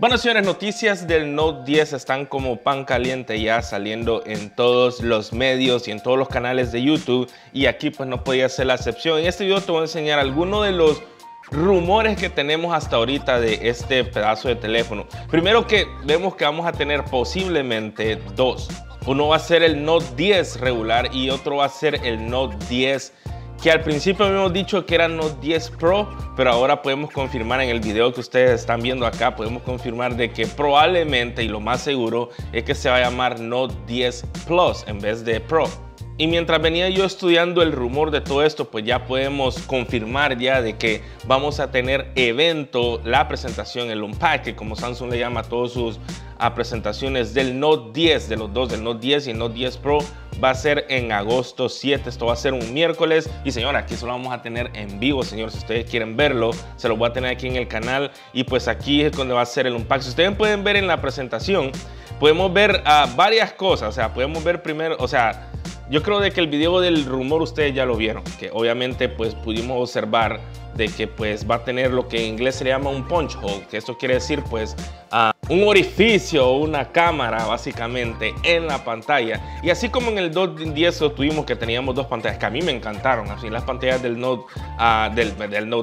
Bueno, señores, noticias del Note 10 están como pan caliente ya saliendo en todos los medios y en todos los canales de YouTube, y aquí pues no podía ser la excepción. En este video te voy a enseñar algunos de los rumores que tenemos hasta ahorita de este pedazo de teléfono. Primero, que vemos que vamos a tener posiblemente dos. Uno va a ser el Note 10 regular y otro va a ser el Note 10, que al principio habíamos dicho que era Note 10 Pro, pero ahora podemos confirmar en el video que ustedes están viendo acá, podemos confirmar de que probablemente, y lo más seguro, es que se va a llamar Note 10 Plus en vez de Pro. Y mientras venía yo estudiando el rumor de todo esto, pues ya podemos confirmar ya de que vamos a tener evento, la presentación, el unpack, como Samsung le llama a todas sus presentaciones del Note 10, de los dos, del Note 10 y el Note 10 Pro. Va a ser en agosto 7, esto va a ser un miércoles. Y señora, aquí solo vamos a tener en vivo, señor. Si ustedes quieren verlo, se lo voy a tener aquí en el canal. Y pues aquí es donde va a ser el unpack. Si ustedes pueden ver en la presentación, podemos ver varias cosas. O sea, podemos ver primero, o sea, yo creo de que el video del rumor ustedes ya lo vieron, que obviamente pues pudimos observar de que pues va a tener lo que en inglés se le llama un punch hole, que esto quiere decir pues un orificio o una cámara básicamente en la pantalla. Y así como en el Note 10 lo tuvimos, que teníamos dos pantallas que a mí me encantaron, así las pantallas del Note del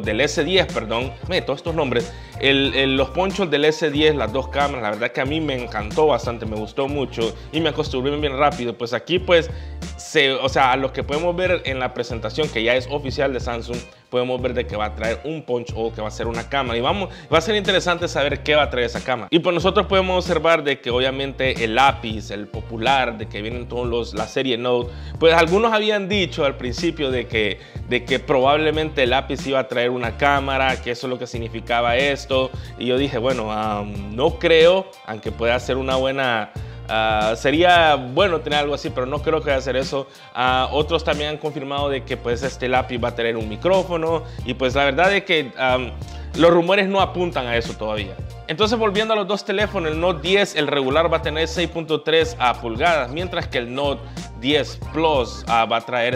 S10, perdón, todos estos nombres, los ponchos del S10, las dos cámaras, la verdad que a mí me encantó bastante, me gustó mucho y me acostumbré bien rápido. Pues aquí pues o sea, lo que podemos ver en la presentación, que ya es oficial de Samsung, podemos ver de que va a traer un punch hole, que va a ser una cámara, y va a ser interesante saber qué va a traer esa cámara. Y pues nosotros podemos observar de que obviamente el lápiz, el popular, de que vienen todos la serie Note, pues algunos habían dicho al principio de que probablemente el lápiz iba a traer una cámara, que eso es lo que significaba esto, y yo dije, bueno, no creo, aunque pueda ser una buena... sería bueno tener algo así, pero no creo que vaya a hacer eso. Otros también han confirmado de que pues este lápiz va a tener un micrófono, y pues la verdad es que los rumores no apuntan a eso todavía. Entonces, volviendo a los dos teléfonos, el Note 10, el regular, va a tener 6.3 pulgadas, mientras que el Note 10 Plus va a traer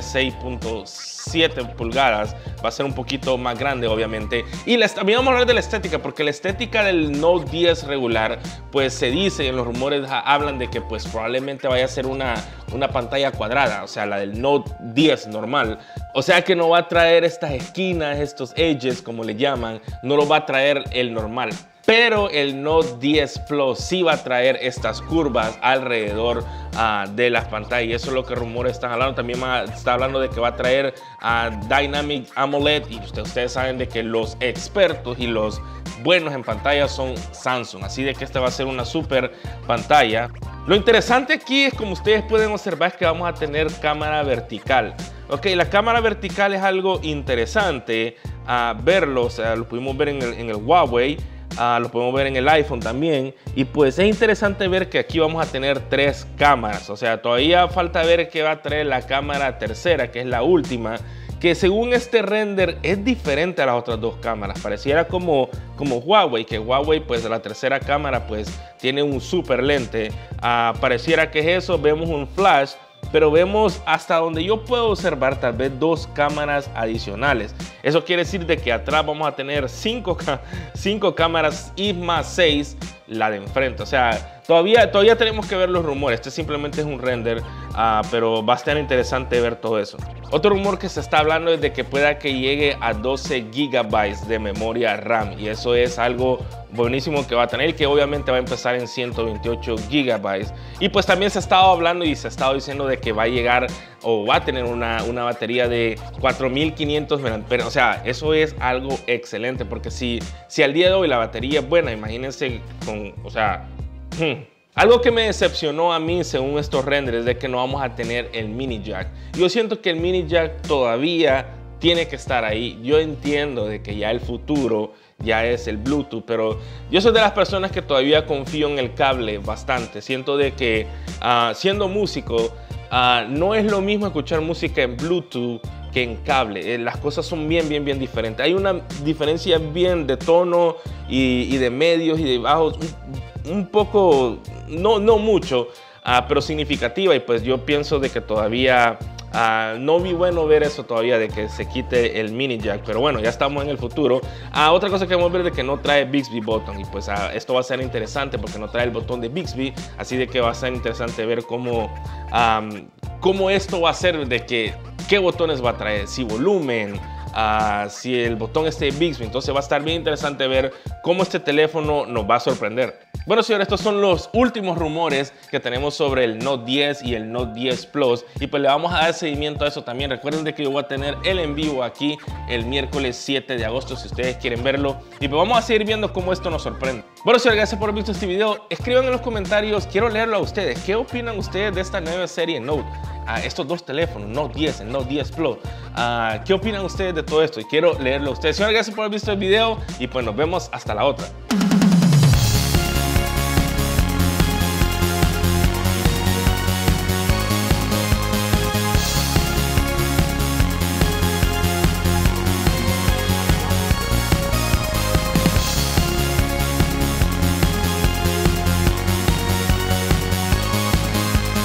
6.7 pulgadas, va a ser un poquito más grande obviamente. Y también vamos a hablar de la estética, porque la estética del Note 10 regular, pues se dice, en los rumores hablan de que pues probablemente vaya a ser una pantalla cuadrada, o sea, la del Note 10 normal. O sea que no va a traer estas esquinas, estos edges como le llaman, no lo va a traer el normal. Pero el Note 10 Plus sí va a traer estas curvas alrededor de las pantallas, y eso es lo que rumores están hablando. También está hablando de que va a traer Dynamic AMOLED, y ustedes saben de que los expertos y los buenos en pantalla son Samsung, así de que esta va a ser una super pantalla. Lo interesante aquí es, como ustedes pueden observar, es que vamos a tener cámara vertical. Ok, la cámara vertical es algo interesante verlo, o sea, lo pudimos ver en el Huawei. Lo podemos ver en el iPhone también, y pues es interesante ver que aquí vamos a tener tres cámaras. O sea, todavía falta ver qué va a traer la cámara tercera, que es la última, que según este render es diferente a las otras dos cámaras. Pareciera como Huawei, que Huawei pues la tercera cámara pues tiene un super lente. Pareciera que es eso, vemos un flash, pero vemos, hasta donde yo puedo observar, tal vez dos cámaras adicionales. Eso quiere decir de que atrás vamos a tener cinco cámaras y más 6 la de enfrente. O sea, todavía tenemos que ver los rumores. Este simplemente es un render, pero va a estar interesante ver todo eso. Otro rumor que se está hablando es de que pueda que llegue a 12 GB de memoria RAM, y eso es algo buenísimo que va a tener, que obviamente va a empezar en 128 GB. Y pues también se ha estado hablando y se ha estado diciendo de que va a llegar o va a tener una batería de 4500 mAh. O sea, eso es algo excelente, porque si al día de hoy la batería es buena, imagínense o sea, algo que me decepcionó a mí según estos renders es de que no vamos a tener el mini jack. Yo siento que el mini jack todavía tiene que estar ahí. Yo entiendo de que ya el futuro ya es el Bluetooth, pero yo soy de las personas que todavía confío en el cable bastante. Siento de que siendo músico, no es lo mismo escuchar música en Bluetooth que en cable. Las cosas son bien diferentes. Hay una diferencia bien de tono y de medios y de bajos, un poco, no mucho, pero significativa, y pues yo pienso de que todavía No vi bueno ver eso todavía, de que se quite el mini jack, pero bueno, ya estamos en el futuro. Otra cosa que vamos a ver es de que no trae Bixby button, y pues esto va a ser interesante porque no trae el botón de Bixby, así de que va a ser interesante ver cómo esto va a ser, de que qué botones va a traer, si volumen, si el botón de Bixby. Entonces va a estar bien interesante ver cómo este teléfono nos va a sorprender. Bueno, señores, estos son los últimos rumores que tenemos sobre el Note 10 y el Note 10 Plus, y pues le vamos a dar seguimiento a eso también. Recuerden de que yo voy a tener el en vivo aquí el miércoles 7 de agosto si ustedes quieren verlo, y pues vamos a seguir viendo cómo esto nos sorprende. Bueno, señores, gracias por haber visto este video. Escriban en los comentarios, quiero leerlo a ustedes. ¿Qué opinan ustedes de esta nueva serie Note? Estos dos teléfonos, Note 10, el Note 10 Plus. ¿Qué opinan ustedes de todo esto? Y quiero leerlo a ustedes. Señores, gracias por haber visto el video, y pues nos vemos hasta la otra.